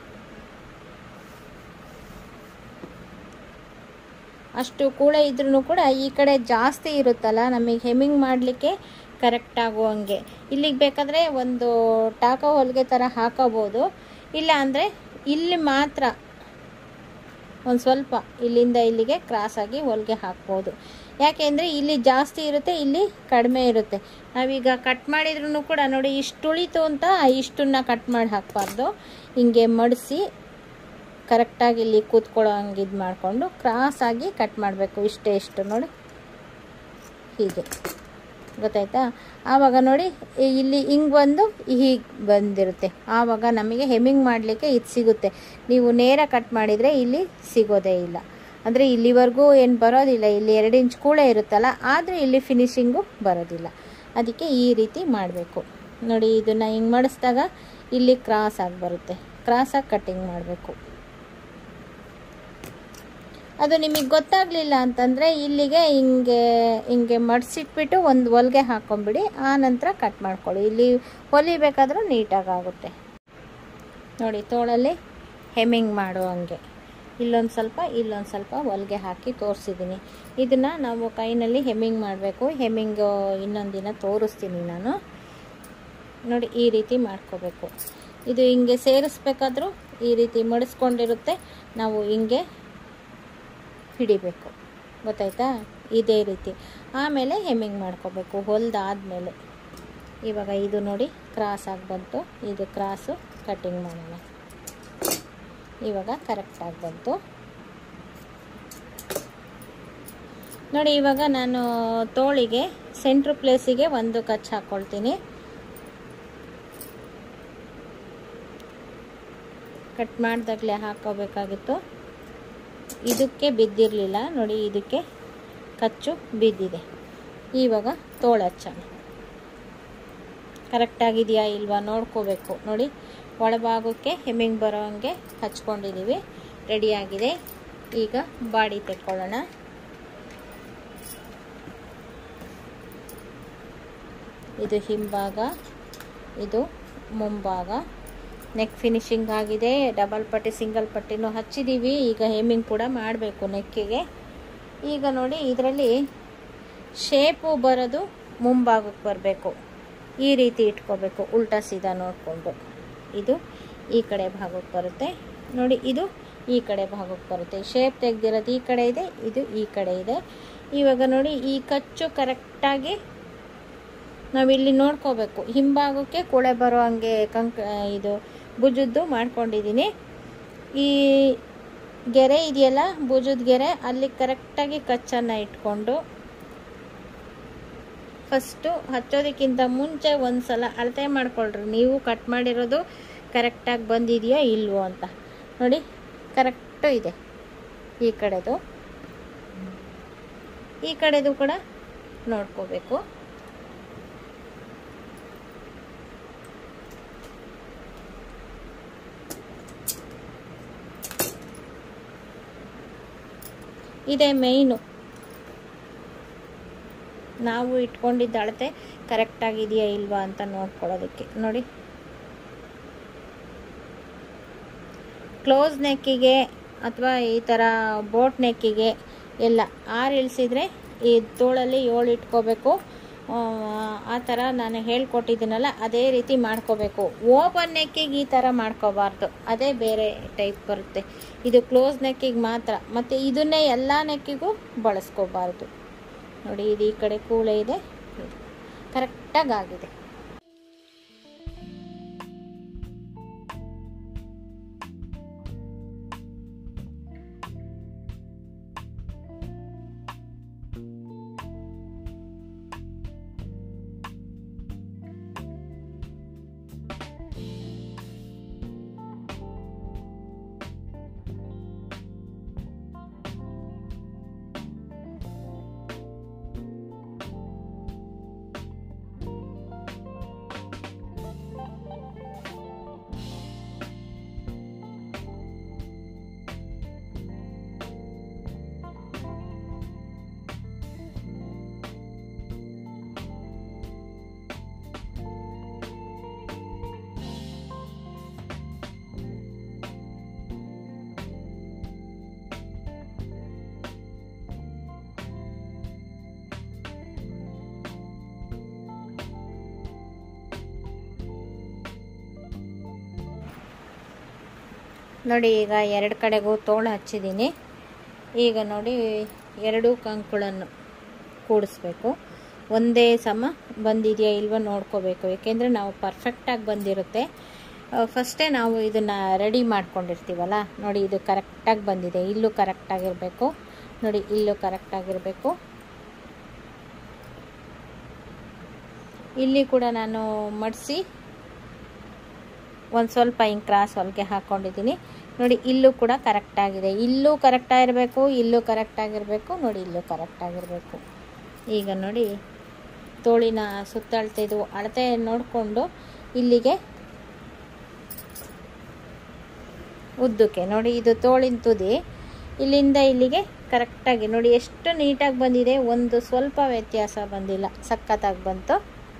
ಅಷ್ಟು ಕೂಳೆ ಇದ್ರೂ ಕೂಡ ಈ ಕಡೆ ಜಾಸ್ತಿ ಇರುತ್ತಲ್ಲ, ನಮಗೆ ಹೆಮ್ಮಿಂಗ್ ಮಾಡಲಿಕ್ಕೆ ಕರೆಕ್ಟ್ ಆಗುವಂಗೆ ಇಲ್ಲಿಗೆ ಬೇಕಾದರೆ ಒಂದು ಟಾಕೋ ಹೊಲಿಗೆ ಥರ ಹಾಕೋಬೋದು. ಇಲ್ಲ ಅಂದರೆ ಇಲ್ಲಿ ಮಾತ್ರ ಒಂದು ಸ್ವಲ್ಪ ಇಲ್ಲಿಂದ ಇಲ್ಲಿಗೆ ಕ್ರಾಸಾಗಿ ಹೊಲಿಗೆ ಹಾಕ್ಬೋದು. ಯಾಕೆಂದರೆ ಇಲ್ಲಿ ಜಾಸ್ತಿ ಇರುತ್ತೆ, ಇಲ್ಲಿ ಕಡಿಮೆ ಇರುತ್ತೆ. ನಾವೀಗ ಕಟ್ ಮಾಡಿದ್ರೂ ಕೂಡ ನೋಡಿ ಇಷ್ಟು ಉಳಿತು ಅಂತ ಇಷ್ಟನ್ನ ಕಟ್ ಮಾಡಿ ಹಾಕಬಾರ್ದು. ಹಿಂಗೆ ಮಡಿಸಿ ಕರೆಕ್ಟಾಗಿ ಇಲ್ಲಿ ಕೂತ್ಕೊಳ್ಳೋ ಹಂಗೆ ಇದು ಮಾಡಿಕೊಂಡು ಕ್ರಾಸಾಗಿ ಕಟ್ ಮಾಡಬೇಕು. ಇಷ್ಟೇ ಇಷ್ಟು ನೋಡಿ ಹೀಗೆ ಗೊತ್ತಾಯ್ತಾ. ಆವಾಗ ನೋಡಿ ಇಲ್ಲಿ ಹಿಂಗೆ ಬಂದು ಹೀಗೆ ಬಂದಿರುತ್ತೆ. ಆವಾಗ ನಮಗೆ ಹೆಮ್ಮಿಂಗ್ ಮಾಡಲಿಕ್ಕೆ ಇದು ಸಿಗುತ್ತೆ. ನೀವು ನೇರ ಕಟ್ ಮಾಡಿದರೆ ಇಲ್ಲಿ ಸಿಗೋದೇ ಇಲ್ಲ. ಅಂದರೆ ಇಲ್ಲಿವರೆಗೂ ಏನು ಬರೋದಿಲ್ಲ. ಇಲ್ಲಿ ಎರಡು ಇಂಚ್ ಕೂಳೆ ಇರುತ್ತಲ್ಲ, ಆದರೆ ಇಲ್ಲಿ ಫಿನಿಶಿಂಗು ಬರೋದಿಲ್ಲ. ಅದಕ್ಕೆ ಈ ರೀತಿ ಮಾಡಬೇಕು. ನೋಡಿ ಇದನ್ನು ಹಿಂಗೆ ಮಾಡಿಸಿದಾಗ ಇಲ್ಲಿ ಕ್ರಾಸಾಗಿ ಬರುತ್ತೆ. ಕ್ರಾಸಾಗಿ ಕಟ್ಟಿಂಗ್ ಮಾಡಬೇಕು. ಅದು ನಿಮಗೆ ಗೊತ್ತಾಗಲಿಲ್ಲ ಅಂತಂದರೆ ಇಲ್ಲಿಗೆ ಹಿಂಗೆ ಹಿಂಗೆ ಮಡಿಸಿಟ್ಬಿಟ್ಟು ಒಂದು ಹೊಲಿಗೆ ಹಾಕ್ಕೊಂಬಿಡಿ. ಆ ನಂತರ ಕಟ್ ಮಾಡ್ಕೊಳ್ಳಿ. ಇಲ್ಲಿ ಹೊಲಿಬೇಕಾದ್ರೂ ನೀಟಾಗುತ್ತೆ. ನೋಡಿ ತೋಳಲ್ಲಿ ಹೆಮ್ಮಿಂಗ್ ಮಾಡೋ ಹಂಗೆ ಇಲ್ಲೊಂದು ಸ್ವಲ್ಪ ಇಲ್ಲೊಂದು ಸ್ವಲ್ಪ ಹೊಲಿಗೆ ಹಾಕಿ ತೋರಿಸಿದ್ದೀನಿ. ಇದನ್ನು ನಾವು ಕೈನಲ್ಲಿ ಹೆಮ್ಮಿಂಗ್ ಮಾಡಬೇಕು. ಹೆಮ್ಮಿಂಗು ಇನ್ನೊಂದು ದಿನ ತೋರಿಸ್ತೀನಿ ನಾನು. ನೋಡಿ ಈ ರೀತಿ ಮಾಡ್ಕೋಬೇಕು. ಇದು ಹಿಂಗೆ ಸೇರಿಸ್ಬೇಕಾದ್ರೂ ಈ ರೀತಿ ಮಡಿಸ್ಕೊಂಡಿರುತ್ತೆ. ನಾವು ಹಿಂಗೆ ಹಿಡಿಬೇಕು. ಗೊತ್ತಾಯ್ತಾ. ಇದೇ ರೀತಿ ಆಮೇಲೆ ಹೆಮ್ಮಿಂಗ್ ಮಾಡ್ಕೋಬೇಕು ಹೊಲಿದಾದ್ಮೇಲೆ. ಇವಾಗ ಇದು ನೋಡಿ ಕ್ರಾಸ್ ಆಗಿ ಬಂತು. ಇದು ಕ್ರಾಸು ಕಟ್ಟಿಂಗ್ ಮಾಡೋಣ. ಇವಾಗ ಕರೆಕ್ಟಾಗಿ ಬಂತು ನೋಡಿ. ಇವಾಗ ನಾನು ತೋಳಿಗೆ ಸೆಂಟ್ರ್ ಪ್ಲೇಸಿಗೆ ಒಂದು ಕಚ್ ಹಾಕ್ಕೊಳ್ತೀನಿ. ಕಟ್ ಮಾಡಿದಾಗಲೇ ಹಾಕೋಬೇಕಾಗಿತ್ತು. ಇದಕ್ಕೆ ಬಿದ್ದಿರಲಿಲ್ಲ ನೋಡಿ, ಇದಕ್ಕೆ ಕಚ್ಚು ಬಿದ್ದಿದೆ. ಇವಾಗ ತೋಳು ಹಚ್ಚೋಣ. ಕರೆಕ್ಟಾಗಿದೆಯಾ ಇಲ್ವಾ ನೋಡ್ಕೋಬೇಕು. ನೋಡಿ ಒಳಭಾಗಕ್ಕೆ ಹೆಮ್ಮಿಂಗ್ ಬರೋ ಹಂಗೆ ಹಚ್ಕೊಂಡಿದ್ದೀವಿ. ರೆಡಿಯಾಗಿದೆ. ಈಗ ಬಾಡಿ ತೆಕ್ಕೊಳ್ಳೋಣ. ಇದು ಹಿಂಭಾಗ, ಇದು ಮುಂಭಾಗ. ನೆಕ್ ಫಿನಿಶಿಂಗ್ ಆಗಿದೆ. ಡಬಲ್ ಪಟ್ಟಿ ಸಿಂಗಲ್ ಪಟ್ಟಿನೂ ಹಚ್ಚಿದ್ದೀವಿ. ಈಗ ಹೆಮ್ಮಿಂಗ್ ಕೂಡ ಮಾಡಬೇಕು ನೆಕ್ಕಿಗೆ. ಈಗ ನೋಡಿ ಇದರಲ್ಲಿ ಶೇಪು ಬರೋದು ಮುಂಭಾಗಕ್ಕೆ ಬರಬೇಕು. ಈ ರೀತಿ ಇಟ್ಕೋಬೇಕು ಉಲ್ಟಾ ಸೀದಾ ನೋಡಿಕೊಂಡು. ಇದು ಈ ಕಡೆ ಭಾಗಕ್ಕೆ ಬರುತ್ತೆ ನೋಡಿ. ಇದು ಈ ಕಡೆ ಭಾಗಕ್ಕೆ ಬರುತ್ತೆ. ಶೇಪ್ ತೆಗೆದಿರೋದು ಈ ಕಡೆ ಇದೆ, ಇದು ಈ ಕಡೆ ಇದೆ. ಇವಾಗ ನೋಡಿ ಈ ಕಚ್ಚು ಕರೆಕ್ಟಾಗಿ ನಾವಿಲ್ಲಿ ನೋಡ್ಕೋಬೇಕು, ಹಿಂಭಾಗಕ್ಕೆ ಕೊಳೆ ಬರೋ ಹಂಗೆ ಕಂಕ ಇದು ಭುಜದ್ದು ಮಾಡ್ಕೊಂಡಿದ್ದೀನಿ. ಈ ಗೆರೆ ಇದೆಯಲ್ಲ ಭುಜದ ಗೆರೆ, ಅಲ್ಲಿ ಕರೆಕ್ಟಾಗಿ ಕಚ್ಚನ್ನು ಇಟ್ಕೊಂಡು ಫಸ್ಟು ಹಚ್ಚೋದಕ್ಕಿಂತ ಮುಂಚೆ ಒಂದು ಸಲ ಅಳತೆ ಮಾಡ್ಕೊಳ್ರಿ, ನೀವು ಕಟ್ ಮಾಡಿರೋದು ಕರೆಕ್ಟಾಗಿ ಬಂದಿದೆಯೋ ಇಲ್ವೋ ಅಂತ ನೋಡಿ. ಕರೆಕ್ಟು ಇದೆ ಈ ಕಡೆದು, ಈ ಕಡೆದು ಕೂಡ ನೋಡ್ಕೋಬೇಕು. ಇದೇ ಮೇಯ್ನು, ನಾವು ಇಟ್ಕೊಂಡಿದ್ದ ಅಳತೆ ಕರೆಕ್ಟಾಗಿದೆಯಾ ಇಲ್ವಾ ಅಂತ ನೋಡ್ಕೊಳ್ಳೋದಕ್ಕೆ. ನೋಡಿ, ಕ್ಲೋಸ್ ನೆಕ್ಕಿಗೆ ಅಥವಾ ಈ ಥರ ಬೋಟ್ ನೆಕ್ಕಿಗೆ ಎಲ್ಲ ಆರು ಇಳಿಸಿದ್ರೆ ಈ ತೋಳಲ್ಲಿ ಏಳು ಇಟ್ಕೋಬೇಕು. ಆ ಥರ ನಾನು ಹೇಳ್ಕೊಟ್ಟಿದ್ದೀನಲ್ಲ ಅದೇ ರೀತಿ ಮಾಡ್ಕೋಬೇಕು. ಓಪನ್ ನೆಕ್ಕಿಗೆ ಈ ಥರ ಮಾಡ್ಕೋಬಾರ್ದು, ಅದೇ ಬೇರೆ ಟೈಪ್ ಬರುತ್ತೆ. ಇದು ಕ್ಲೋಸ್ ನೆಕ್ಕಿಗೆ ಮಾತ್ರ, ಮತ್ತು ಇದನ್ನೇ ಎಲ್ಲ ನೆಕ್ಕಿಗೂ ಬಳಸ್ಕೋಬಾರ್ದು. ನೋಡಿ, ಇದು ಈ ಕಡೆ ಕೂಳೆ ಇದೆ, ಕರೆಕ್ಟಾಗಿ ಆಗಿದೆ. ನೋಡಿ, ಈಗ ಎರಡು ಕಡೆಗೂ ತೋಳು ಹಚ್ಚಿದ್ದೀನಿ. ಈಗ ನೋಡಿ, ಎರಡೂ ಕಂಕುಳನ್ನು ಕೂಡಿಸ್ಬೇಕು. ಒಂದೇ ಸಮ ಬಂದಿದೆಯಾ ಇಲ್ವ ನೋಡ್ಕೋಬೇಕು, ಏಕೆಂದರೆ ನಾವು ಪರ್ಫೆಕ್ಟಾಗಿ ಬಂದಿರುತ್ತೆ. ಫಸ್ಟೇ ನಾವು ಇದನ್ನು ರೆಡಿ ಮಾಡ್ಕೊಂಡಿರ್ತೀವಲ್ಲ. ನೋಡಿ, ಇದು ಕರೆಕ್ಟಾಗಿ ಬಂದಿದೆ, ಇಲ್ಲೂ ಕರೆಕ್ಟಾಗಿರಬೇಕು. ನೋಡಿ, ಇಲ್ಲೂ ಕರೆಕ್ಟಾಗಿರಬೇಕು. ಇಲ್ಲಿ ಕೂಡ ನಾನು ಮಡಿಸಿ ಒಂದು ಸ್ವಲ್ಪ ಹಿಂಗೆ ಕ್ರಾಸ್ ಹೊಲಿಗೆ ಹಾಕ್ಕೊಂಡಿದ್ದೀನಿ. ನೋಡಿ, ಇಲ್ಲೂ ಕೂಡ ಕರೆಕ್ಟಾಗಿದೆ, ಇಲ್ಲೂ ಕರೆಕ್ಟಾಗಿರಬೇಕು, ಇಲ್ಲೂ ಕರೆಕ್ಟಾಗಿರಬೇಕು. ನೋಡಿ, ಇಲ್ಲೂ ಕರೆಕ್ಟಾಗಿರಬೇಕು. ಈಗ ನೋಡಿ, ತೋಳಿನ ಸುತ್ತಳತೆದು ಅಳತೆ ನೋಡಿಕೊಂಡು ಇಲ್ಲಿಗೆ ಉದ್ದಕ್ಕೆ ನೋಡಿ, ಇದು ತೋಳಿನ ತುದಿ, ಇಲ್ಲಿಂದ ಇಲ್ಲಿಗೆ ಕರೆಕ್ಟಾಗಿ ನೋಡಿ ಎಷ್ಟು ನೀಟಾಗಿ ಬಂದಿದೆ. ಒಂದು ಸ್ವಲ್ಪ ವ್ಯತ್ಯಾಸ ಬಂದಿಲ್ಲ, ಸಖತ್ತಾಗಿ ಬಂತು.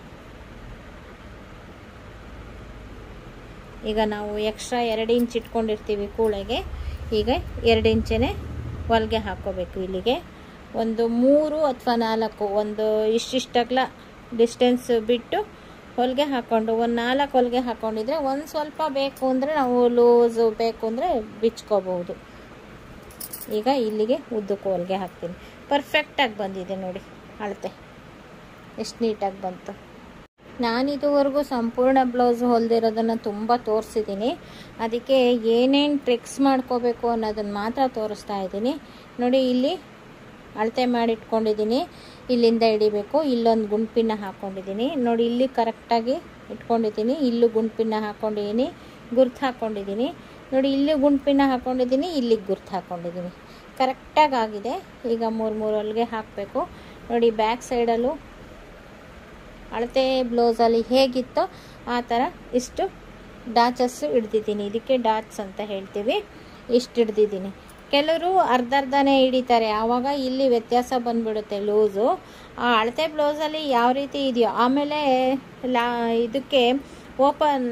ಈಗ ನಾವು ಎಕ್ಸ್ಟ್ರಾ ಎರಡು ಇಂಚ್ ಇಟ್ಕೊಂಡಿರ್ತೀವಿ ಕೂಳೆಗೆ, ಈಗ ಎರಡು ಇಂಚೇ ಹೊಲಿಗೆ ಹಾಕ್ಕೋಬೇಕು. ಇಲ್ಲಿಗೆ ಒಂದು ಮೂರು ಅಥವಾ ನಾಲ್ಕು, ಒಂದು ಇಷ್ಟಿಷ್ಟಗ್ಲ ಡಿಸ್ಟೆನ್ಸ್ ಬಿಟ್ಟು ಹೊಲಿಗೆ ಹಾಕ್ಕೊಂಡು ಒಂದು ನಾಲ್ಕು ಹೊಲಿಗೆ ಹಾಕ್ಕೊಂಡಿದ್ರೆ ಒಂದು ಸ್ವಲ್ಪ ಬೇಕು ಅಂದರೆ ನಾವು ಲೂಸು ಬೇಕು ಅಂದರೆ ಬಿಚ್ಕೋಬಹುದು. ಈಗ ಇಲ್ಲಿಗೆ ಉದ್ದಕ್ಕೂ ಹೊಲಿಗೆ ಹಾಕ್ತೀನಿ. ಪರ್ಫೆಕ್ಟಾಗಿ ಬಂದಿದೆ ನೋಡಿ, ಅಳತೆ ಎಷ್ಟು ನೀಟಾಗಿ ಬಂತು. ನಾನಿದುವರೆಗೂ ಸಂಪೂರ್ಣ ಬ್ಲೌಸ್ ಹೊಲಿದಿರೋದನ್ನು ತುಂಬ ತೋರಿಸಿದ್ದೀನಿ, ಅದಕ್ಕೆ ಏನೇನು ಟ್ರಿಕ್ಸ್ ಮಾಡ್ಕೋಬೇಕು ಅನ್ನೋದನ್ನು ಮಾತ್ರ ತೋರಿಸ್ತಾ ಇದ್ದೀನಿ. ನೋಡಿ, ಇಲ್ಲಿ ಅಳತೆ ಮಾಡಿಟ್ಕೊಂಡಿದ್ದೀನಿ, ಇಲ್ಲಿಂದ ಹಿಡಿಬೇಕು. ಇಲ್ಲೊಂದು ಗುಂಡ್ಪಿನ ಹಾಕ್ಕೊಂಡಿದ್ದೀನಿ ನೋಡಿ, ಇಲ್ಲಿ ಕರೆಕ್ಟಾಗಿ ಇಟ್ಕೊಂಡಿದ್ದೀನಿ. ಇಲ್ಲೂ ಗುಂಡ್ಪಿನ ಹಾಕ್ಕೊಂಡಿದ್ದೀನಿ, ಗುರ್ತು ಹಾಕ್ಕೊಂಡಿದ್ದೀನಿ. ನೋಡಿ, ಇಲ್ಲಿ ಗುಂಡ್ಪಿನ ಹಾಕ್ಕೊಂಡಿದ್ದೀನಿ, ಇಲ್ಲಿಗೆ ಗುರ್ತು ಹಾಕ್ಕೊಂಡಿದ್ದೀನಿ. ಕರೆಕ್ಟಾಗಿ ಆಗಿದೆ. ಈಗ ಮೂರು ಮೂರು ಹೊಲಿಗೆ ಹಾಕಬೇಕು. ನೋಡಿ, ಬ್ಯಾಕ್ ಸೈಡಲ್ಲೂ ಅಳತೆ ಬ್ಲೌಸಲ್ಲಿ ಹೇಗಿತ್ತೋ ಆ ಥರ ಇಷ್ಟು ಡಾಚಸ್ಸು ಹಿಡ್ದಿದ್ದೀನಿ. ಇದಕ್ಕೆ ಡಾಟ್ಸ್ ಅಂತ ಹೇಳ್ತೀವಿ. ಇಷ್ಟು ಹಿಡ್ದಿದ್ದೀನಿ. ಕೆಲವರು ಅರ್ಧ ಅರ್ಧನೇ ಹಿಡಿತಾರೆ, ಆವಾಗ ಇಲ್ಲಿ ವ್ಯತ್ಯಾಸ ಬಂದುಬಿಡುತ್ತೆ ಲೂಸು. ಆ ಅಳತೆ ಬ್ಲೌಸಲ್ಲಿ ಯಾವ ರೀತಿ ಇದೆಯೋ, ಆಮೇಲೆ ಲಾ ಇದಕ್ಕೆ ಓಪನ್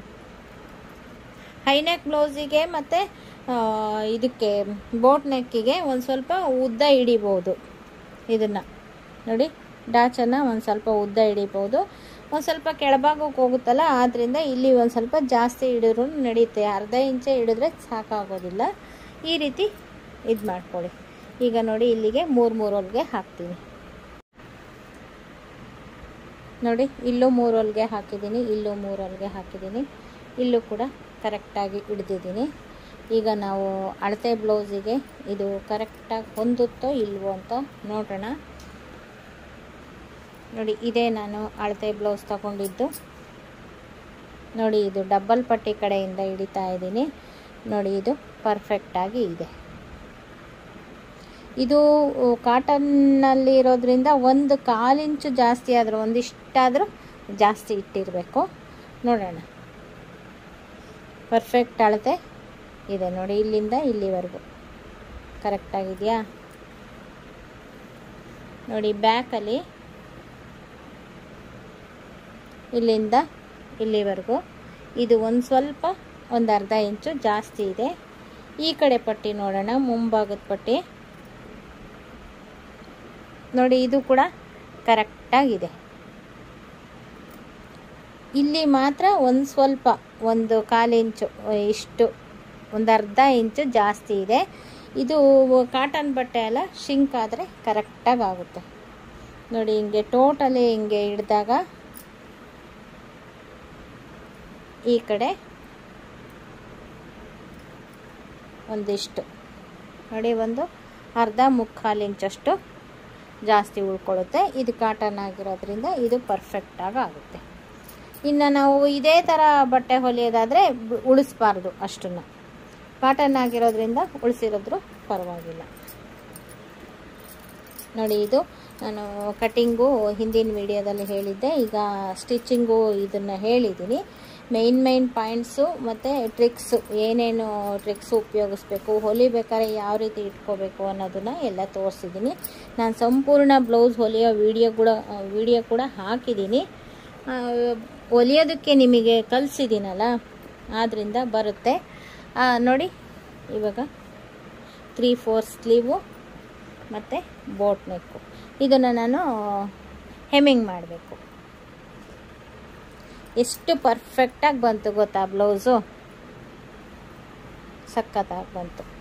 ಹೈನೆಕ್ ಬ್ಲೌಸಿಗೆ ಮತ್ತು ಇದಕ್ಕೆ ಬೋಟ್ ನೆಕ್ಕಿಗೆ ಒಂದು ಸ್ವಲ್ಪ ಉದ್ದ ಹಿಡಿಬೋದು. ಇದನ್ನು ನೋಡಿ, ಡಾಚನ್ನು ಒಂದು ಸ್ವಲ್ಪ ಉದ್ದ ಹಿಡಿಬೋದು. ಒಂದು ಸ್ವಲ್ಪ ಕೆಳಭಾಗಕ್ಕೆ ಹೋಗುತ್ತಲ್ಲ, ಆದ್ದರಿಂದ ಇಲ್ಲಿ ಒಂದು ಸ್ವಲ್ಪ ಜಾಸ್ತಿ ಹಿಡಿದ್ರೂ ನಡೆಯುತ್ತೆ. ಅರ್ಧ ಇಂಚೆ ಹಿಡಿದ್ರೆ ಸಾಕಾಗೋದಿಲ್ಲ. ಈ ರೀತಿ ಇದು ಮಾಡ್ಕೊಳ್ಳಿ. ಈಗ ನೋಡಿ, ಇಲ್ಲಿಗೆ ಮೂರು ಮೂರು ಹೊಲಿಗೆ ಹಾಕ್ತೀನಿ. ನೋಡಿ ಇಲ್ಲೂ ಮೂರು ಹೊಲಿಗೆ ಹಾಕಿದ್ದೀನಿ, ಇಲ್ಲೂ ಮೂರು ಹೊಲಿಗೆ ಹಾಕಿದ್ದೀನಿ, ಇಲ್ಲೂ ಕೂಡ ಕರೆಕ್ಟಾಗಿ ಹಿಡ್ದಿದ್ದೀನಿ. ಈಗ ನಾವು ಅಳತೆ ಬ್ಲೌಸಿಗೆ ಇದು ಕರೆಕ್ಟಾಗಿ ಹೊಂದುತ್ತೋ ಇಲ್ವೋ ಅಂತ ನೋಡೋಣ. ನೋಡಿ ಇದೇ ನಾನು ಅಳತೆ ಬ್ಲೌಸ್ ತಗೊಂಡಿದ್ದು. ನೋಡಿ ಇದು ಡಬಲ್ ಪಟ್ಟಿ ಕಡೆಯಿಂದ ಹಿಡಿತಾ ಇದ್ದೀನಿ. ನೋಡಿ ಇದು ಪರ್ಫೆಕ್ಟಾಗಿ ಇದೆ. ಇದು ಕಾಟನ್ನಲ್ಲಿ ಇರೋದ್ರಿಂದ ಒಂದು ಕಾಲು ಇಂಚು ಜಾಸ್ತಿ ಆದರೂ ಒಂದಿಷ್ಟಾದರೂ ಜಾಸ್ತಿ ಇಟ್ಟಿರಬೇಕು. ನೋಡೋಣ, ಪರ್ಫೆಕ್ಟ್ ಅಳತೆ ಇದೆ ನೋಡಿ, ಇಲ್ಲಿಂದ ಇಲ್ಲಿವರೆಗೂ ಕರೆಕ್ಟಾಗಿದೆಯಾ ನೋಡಿ. ಬ್ಯಾಕಲ್ಲಿ ಇಲ್ಲಿಂದ ಇಲ್ಲಿವರೆಗೂ ಇದು ಒಂದು ಸ್ವಲ್ಪ ಒಂದು ಅರ್ಧ ಇಂಚು ಜಾಸ್ತಿ ಇದೆ. ಈ ಕಡೆ ಪಟ್ಟಿ ನೋಡೋಣ, ಮುಂಭಾಗದ ಪಟ್ಟಿ ನೋಡಿ, ಇದು ಕೂಡ ಕರೆಕ್ಟಾಗಿದೆ. ಇಲ್ಲಿ ಮಾತ್ರ ಒಂದು ಸ್ವಲ್ಪ ಒಂದು ಕಾಲು ಇಂಚು ಇಷ್ಟು ಒಂದು ಅರ್ಧ ಇಂಚು ಜಾಸ್ತಿ ಇದೆ. ಇದು ಕಾಟನ್ ಬಟ್ಟೆ ಅಲ್ಲ, ಶಿಂಕ್ ಆದರೆ ಕರೆಕ್ಟಾಗಿ ಆಗುತ್ತೆ ನೋಡಿ. ಹಿಂಗೆ ಟೋಟಲಿ ಹಿಂಗೆ ಹಿಡಿದಾಗ ಈ ಕಡೆ ಒಂದಿಷ್ಟು ನೋಡಿ, ಒಂದು ಅರ್ಧ ಮುಕ್ಕಾಲು ಇಂಚಷ್ಟು ಜಾಸ್ತಿ ಉಳ್ಕೊಳ್ಳುತ್ತೆ. ಇದು ಕಾಟನ್ ಆಗಿರೋದ್ರಿಂದ ಇದು ಪರ್ಫೆಕ್ಟಾಗಿ ಆಗುತ್ತೆ. ಇನ್ನು ನಾವು ಇದೇ ಥರ ಬಟ್ಟೆ ಹೊಲಿಯೋದಾದರೆ ಉಳಿಸ್ಬಾರ್ದು ಅಷ್ಟನ್ನು. ಕಾಟನ್ ಆಗಿರೋದ್ರಿಂದ ಉಳಿಸಿರೋದ್ರೂ ಪರವಾಗಿಲ್ಲ ನೋಡಿ. ಇದು ನಾನು ಕಟ್ಟಿಂಗು ಹಿಂದಿನ ವಿಡಿಯೋದಲ್ಲಿ ಹೇಳಿದ್ದೆ, ಈಗ ಸ್ಟಿಚಿಂಗು ಇದನ್ನು ಹೇಳಿದ್ದೀನಿ. ಮೇಯ್ನ್ ಮೇಯ್ನ್ ಪಾಯಿಂಟ್ಸು ಮತ್ತು ಟ್ರಿಕ್ಸು, ಏನೇನು ಟ್ರಿಕ್ಸು ಉಪಯೋಗಿಸ್ಬೇಕು, ಹೊಲಿಬೇಕಾದ್ರೆ ಯಾವ ರೀತಿ ಇಟ್ಕೋಬೇಕು ಅನ್ನೋದನ್ನು ಎಲ್ಲ ತೋರಿಸಿದ್ದೀನಿ. ನಾನು ಸಂಪೂರ್ಣ ಬ್ಲೌಸ್ ಹೊಲಿಯೋ ವಿಡಿಯೋ ಕೂಡ ವಿಡಿಯೋ ಕೂಡ ಹಾಕಿದ್ದೀನಿ. ಹೊಲಿಯೋದಕ್ಕೆ ನಿಮಗೆ ಕಲಿಸಿದ್ದೀನಲ್ಲ, ಆದ್ದರಿಂದ ಬರುತ್ತೆ ನೋಡಿ. ಇವಾಗ ತ್ರೀ ಫೋರ್ ಸ್ಲೀವು ಮತ್ತು ಬೋಟ್ ನೆಕ್ಕು ಇದನ್ನು ನಾನು ಹೆಮ್ಮಿಂಗ್ ಮಾಡಬೇಕು. ಎಷ್ಟು ಪರ್ಫೆಕ್ಟಾಗಿ ಬಂತು ಗೊತ್ತಾ ಬ್ಲೌಸು, ಸಖತ್ತಾಗಿ ಬಂತು.